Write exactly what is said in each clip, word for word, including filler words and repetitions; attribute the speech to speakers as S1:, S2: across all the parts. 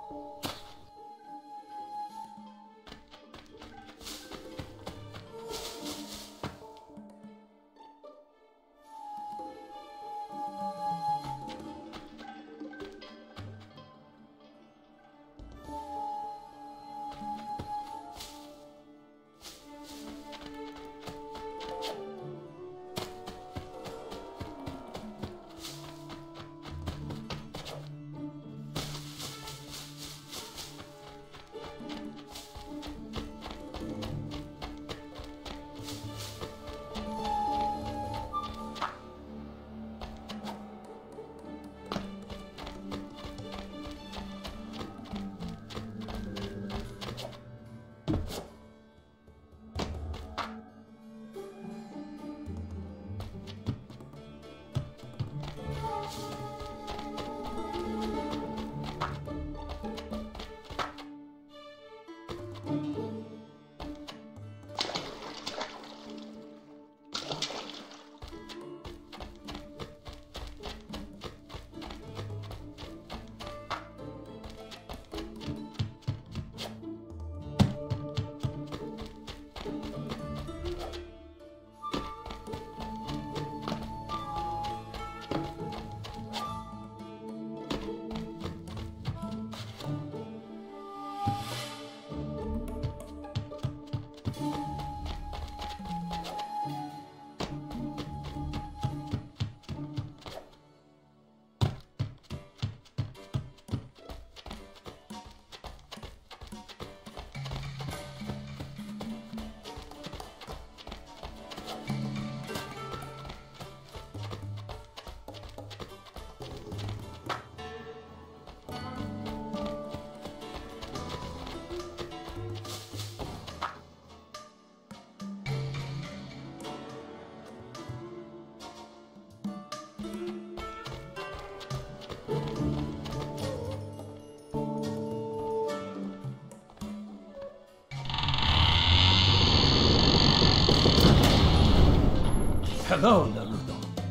S1: Hello, Naruto.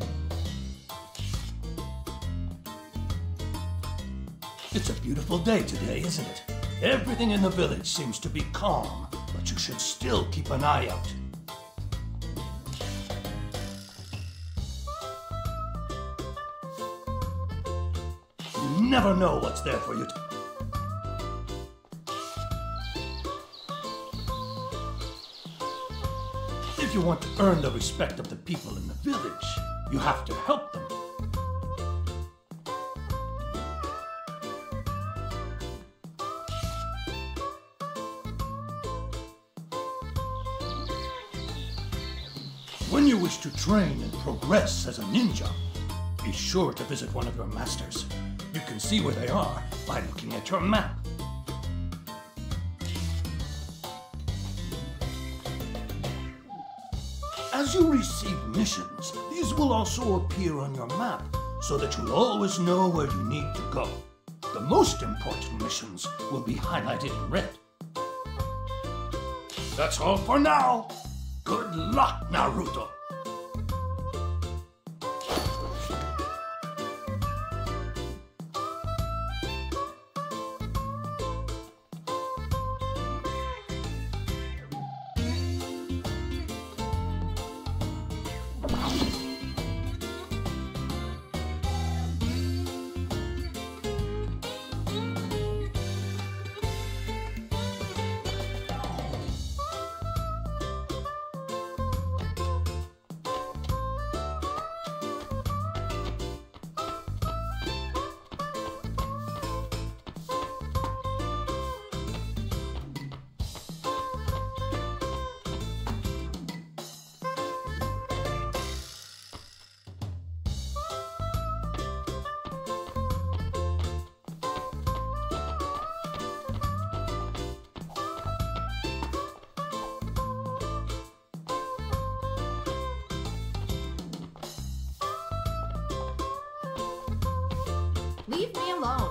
S1: It's a beautiful day today, isn't it? Everything in the village seems to be calm, but you should still keep an eye out. You never know what's there for you to... If you want to earn the respect of the people in the village, you have to help them. When you wish to train and progress as a ninja, be sure to visit one of your masters. You can see where they are by looking at your map. As you receive missions, these will also appear on your map, so that you'll always know where you need to go. The most important missions will be highlighted in red. That's all for now. Good luck, Naruto!
S2: Leave me alone.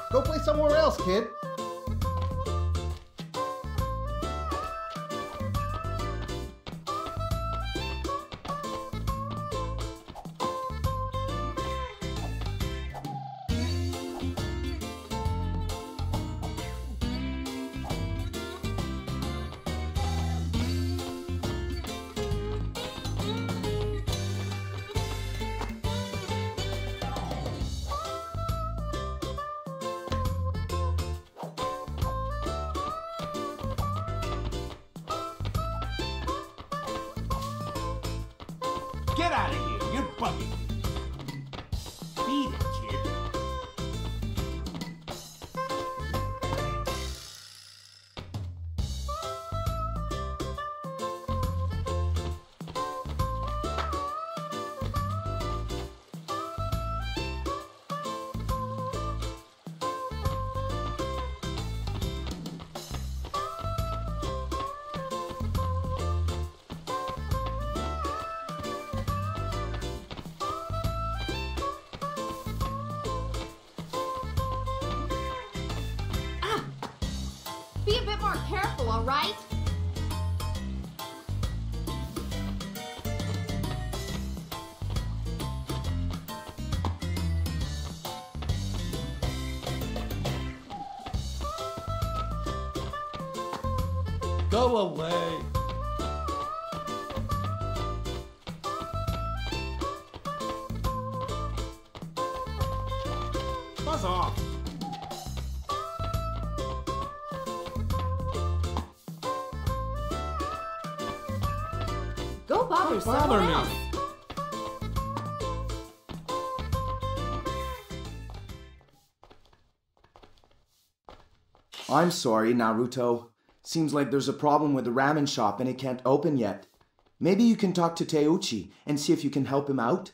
S3: Go play somewhere else, kid.
S4: Get out of here, you're bugging me. Beat it, kid.
S2: Be a bit more careful, all right?
S1: Go away.
S4: Buzz off.
S2: Go bother
S4: Don't bother
S2: someone
S4: me.
S2: else.
S5: I'm sorry, Naruto. Seems like there's a problem with the ramen shop and it can't open yet. Maybe you can talk to Teuchi and see if you can help him out?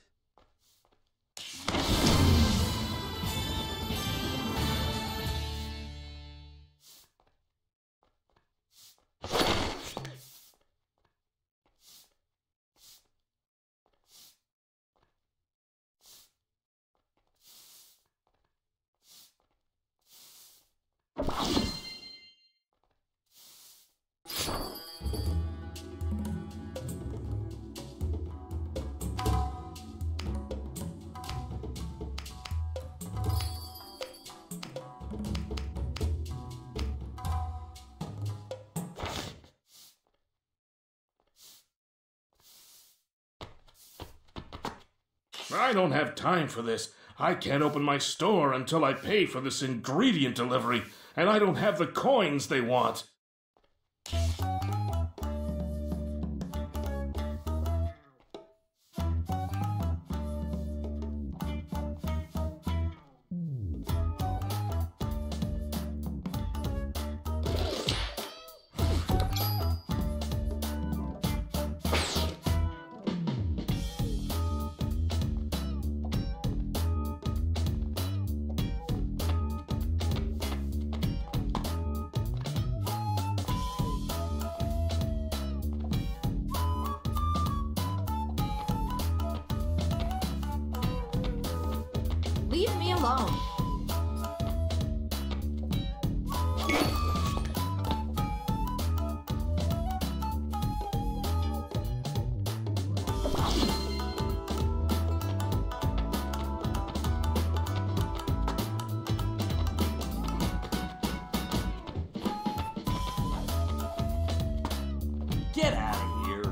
S6: I don't have time for this. I can't open my store until I pay for this ingredient delivery, and I don't have the coins they want.
S2: Leave me alone.
S4: Get out of here.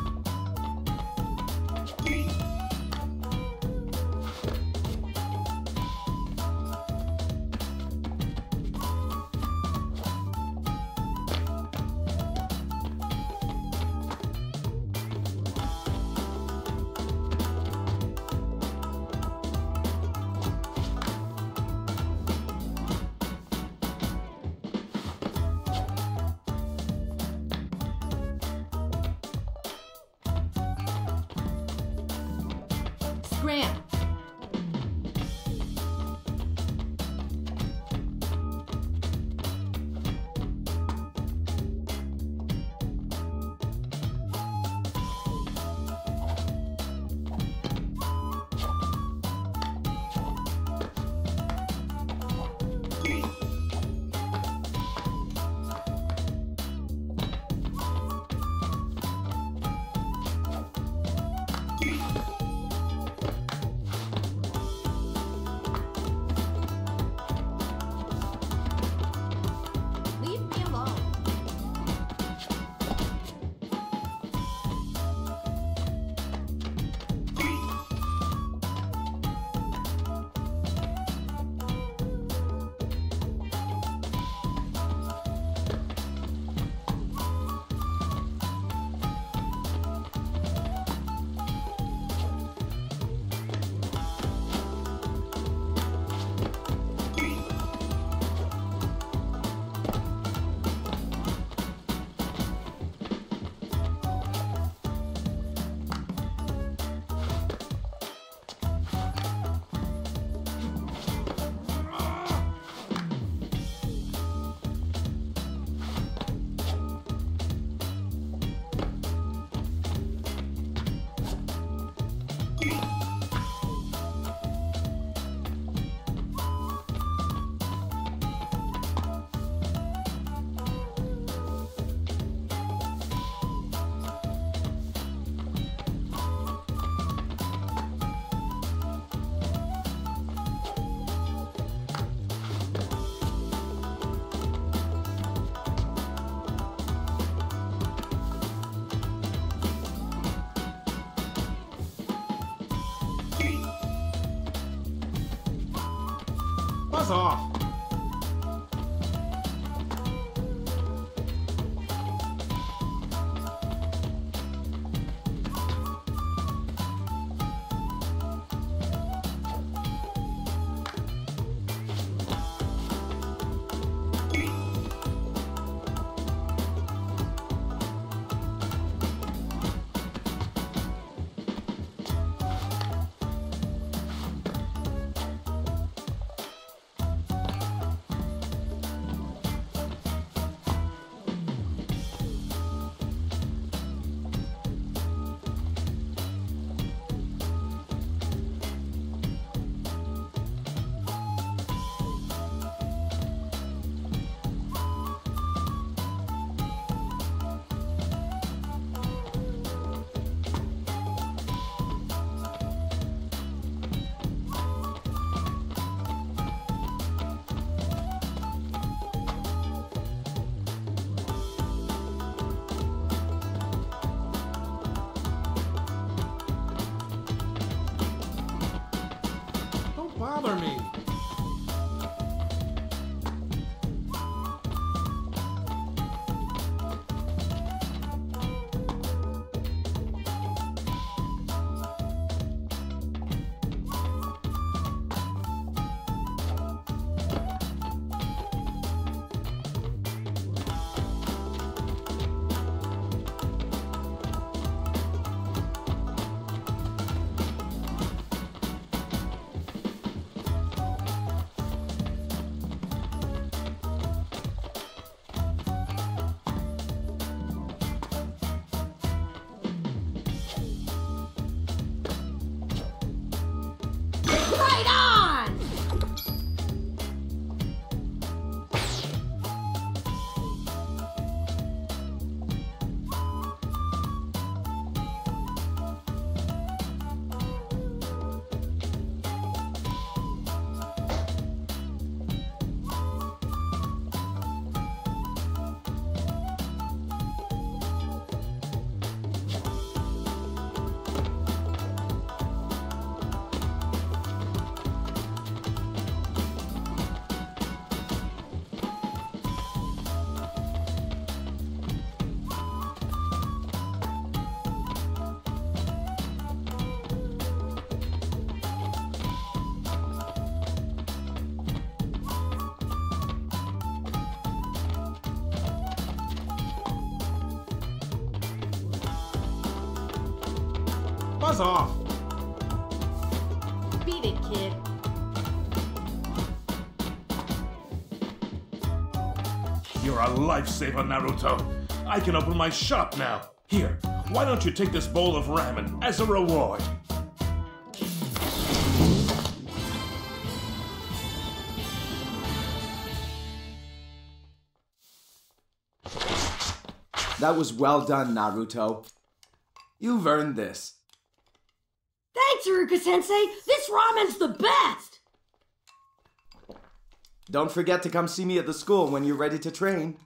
S2: Scram.
S4: Buzz off! Don't bother me.
S2: Right on!
S4: Buzz off!
S2: Beat it, kid.
S6: You're a lifesaver, Naruto. I can open my shop now. Here, why don't you take this bowl of ramen as a reward?
S5: That was well done, Naruto. You've earned this.
S3: Thanks, Iruka-sensei! This ramen's the best!
S5: Don't forget to come see me at the school when you're ready to train.